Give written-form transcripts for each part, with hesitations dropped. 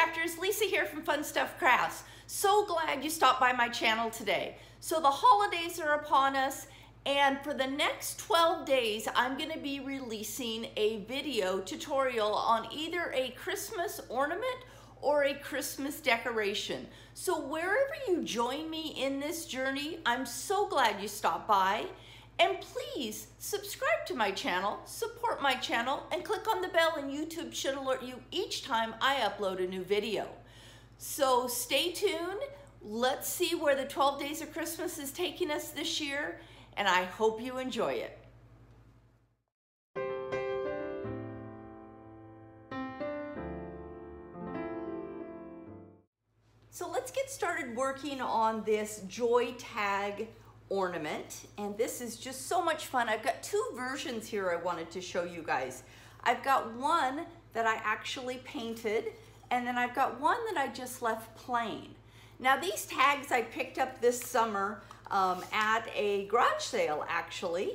crafters, Lisa here from Fun Stuff Crafts. So glad you stopped by my channel today. So the holidays are upon us, and for the next 12 days I'm going to be releasing a video tutorial on either a Christmas ornament or a Christmas decoration. So wherever you join me in this journey, I'm so glad you stopped by. And please subscribe to my channel, support my channel, and click on the bell, and YouTube should alert you each time I upload a new video. So stay tuned. Let's see where the 12 Days of Christmas is taking us this year, and I hope you enjoy it. So let's get started working on this Joy Tag ornament, and this is just so much fun. I've got two versions here I wanted to show you guys. I've got one that I actually painted, and then I've got one that I just left plain. Now these tags I picked up this summer at a garage sale actually,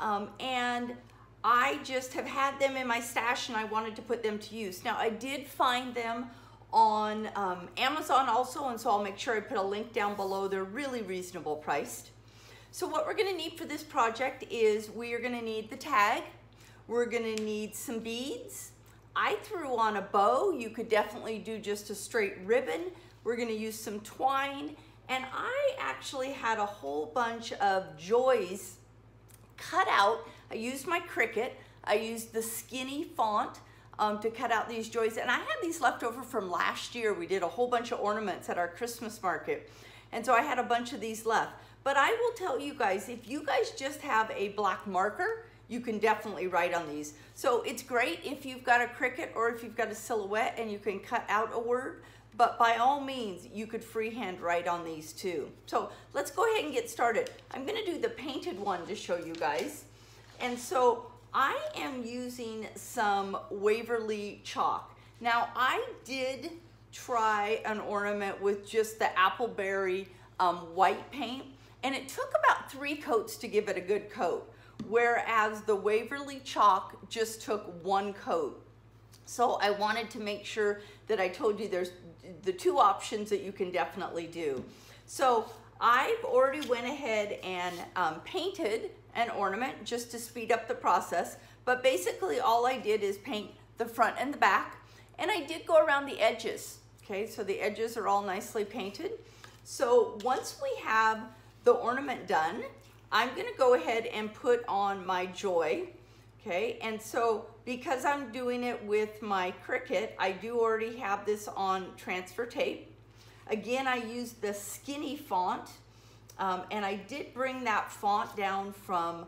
and I just have had them in my stash and I wanted to put them to use. Now I did find them on Amazon also, and so I'll make sure I put a link down below. They're really reasonable priced. So what we're gonna need for this project is we are gonna need the tag, we're gonna need some beads. I threw on a bow. You could definitely do just a straight ribbon. We're gonna use some twine, and I actually had a whole bunch of joys cut out. I used my Cricut, I used the skinny font to cut out these joys, and I had these left over from last year. We did a whole bunch of ornaments at our Christmas market, and so I had a bunch of these left. But I will tell you guys, if you guys just have a black marker, you can definitely write on these. So it's great if you've got a Cricut or if you've got a Silhouette and you can cut out a word, but by all means, you could freehand write on these too. So let's go ahead and get started. I'm gonna do the painted one to show you guys. And so I am using some Waverly chalk. Now I did try an ornament with just the Appleberry white paint, and it took about 3 coats to give it a good coat, whereas the Waverly chalk just took 1 coat. So I wanted to make sure that I told you there's the 2 options that you can definitely do. So I've already went ahead and painted an ornament just to speed up the process, but basically all I did is paint the front and the back, and I did go around the edges. Okay, so the edges are all nicely painted. So once we have the ornament done, I'm gonna go ahead and put on my joy, okay? And so because I'm doing it with my Cricut, I do already have this on transfer tape. Again, I used the skinny font, and I did bring that font down from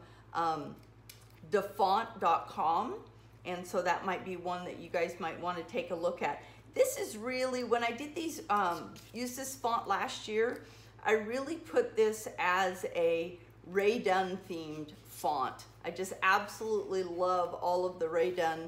dafont.com, and so that might be one that you guys might wanna take a look at. This is really, when I did these, used this font last year, I really put this as a Rae Dunn themed font. I just absolutely love all of the Rae Dunn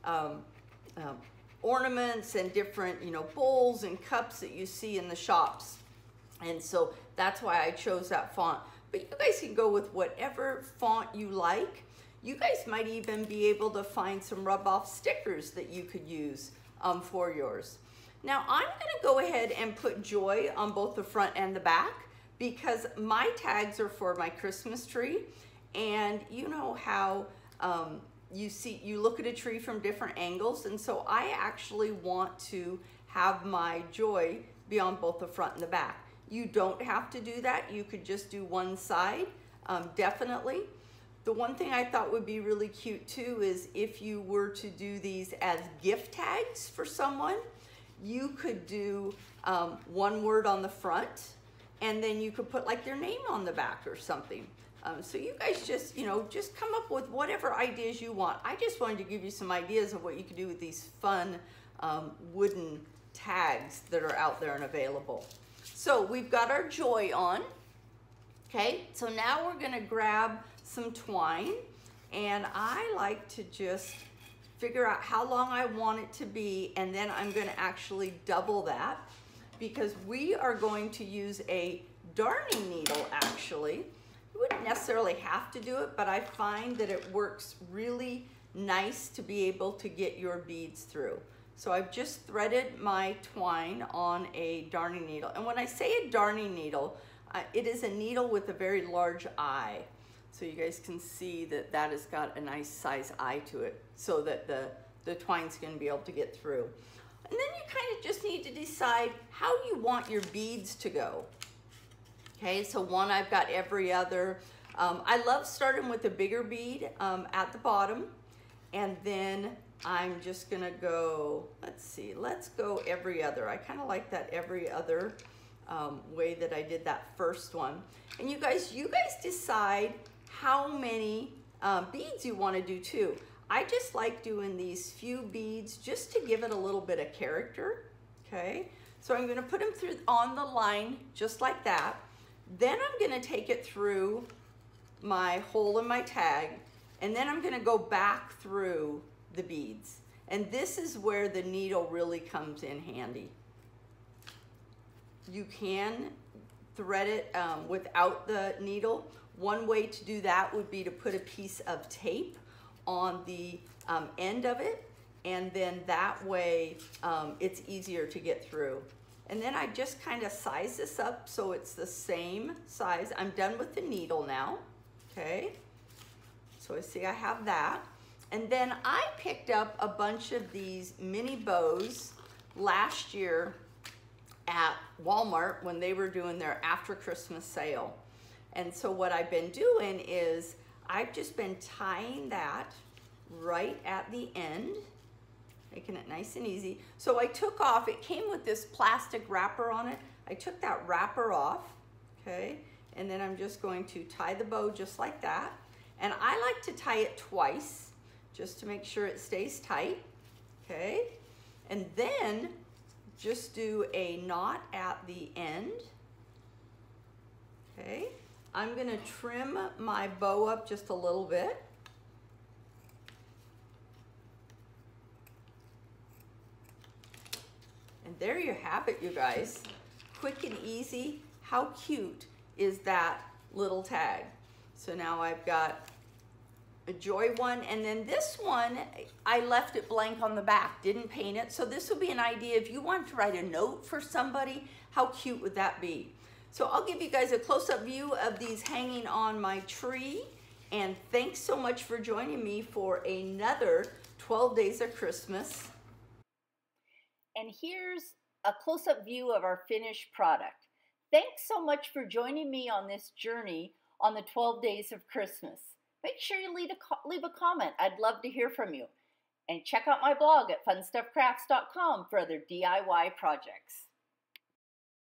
ornaments and different, bowls and cups that you see in the shops. And so that's why I chose that font. But you guys can go with whatever font you like. You guys might even be able to find some rub-off stickers that you could use for yours. Now I'm gonna go ahead and put joy on both the front and the back because my tags are for my Christmas tree, and you know how you look at a tree from different angles, and so I actually want to have my joy be on both the front and the back. You don't have to do that. You could just do one side, definitely. The one thing I thought would be really cute too is if you were to do these as gift tags for someone, you could do one word on the front, and then you could put like their name on the back or something. So you guys just, just come up with whatever ideas you want. I just wanted to give you some ideas of what you could do with these fun wooden tags that are out there and available. So we've got our joy on. Okay, so now we're gonna grab some twine, and I like to just figure out how long I want it to be, and then I'm gonna actually double that because we are going to use a darning needle actually. You wouldn't necessarily have to do it, but I find that it works really nice to be able to get your beads through. So I've just threaded my twine on a darning needle. And when I say a darning needle, it is a needle with a very large eye. So you guys can see that that has got a nice size eye to it so that the twine's going to be able to get through. And then you kind of just need to decide how you want your beads to go. Okay, so one I've got every other. I love starting with a bigger bead at the bottom, and then I'm just gonna go, let's go every other. I kind of like that every other way that I did that first one. And you guys decide how many beads you want to do too. I just like doing these few beads just to give it a little bit of character. Okay, so I'm going to put them through on the line just like that. Then I'm going to take it through my hole in my tag, and then I'm going to go back through the beads. And this is where the needle really comes in handy. You can thread it without the needle. One way to do that would be to put a piece of tape on the end of it, and then that way it's easier to get through. And then I just kind of size this up so it's the same size. I'm done with the needle now, okay? So I see I have that. And then I picked up a bunch of these mini bows last year at Walmart when they were doing their after Christmas sale. And so what I've been doing is I've just been tying that right at the end, making it nice and easy. So I took off, it came with this plastic wrapper on it. I took that wrapper off, okay? And then I'm just going to tie the bow just like that. And I like to tie it twice just to make sure it stays tight, okay? And then just do a knot at the end, okay? I'm gonna trim my bow up just a little bit. And there you have it, you guys. Quick and easy. How cute is that little tag? So now I've got a Joy one, and then this one, I left it blank on the back, didn't paint it. So this would be an idea if you want to write a note for somebody, how cute would that be? So I'll give you guys a close-up view of these hanging on my tree, and thanks so much for joining me for another 12 Days of Christmas. And here's a close-up view of our finished product. Thanks so much for joining me on this journey on the 12 Days of Christmas. Make sure you leave a comment. I'd love to hear from you. And check out my blog at funstuffcrafts.com for other DIY projects.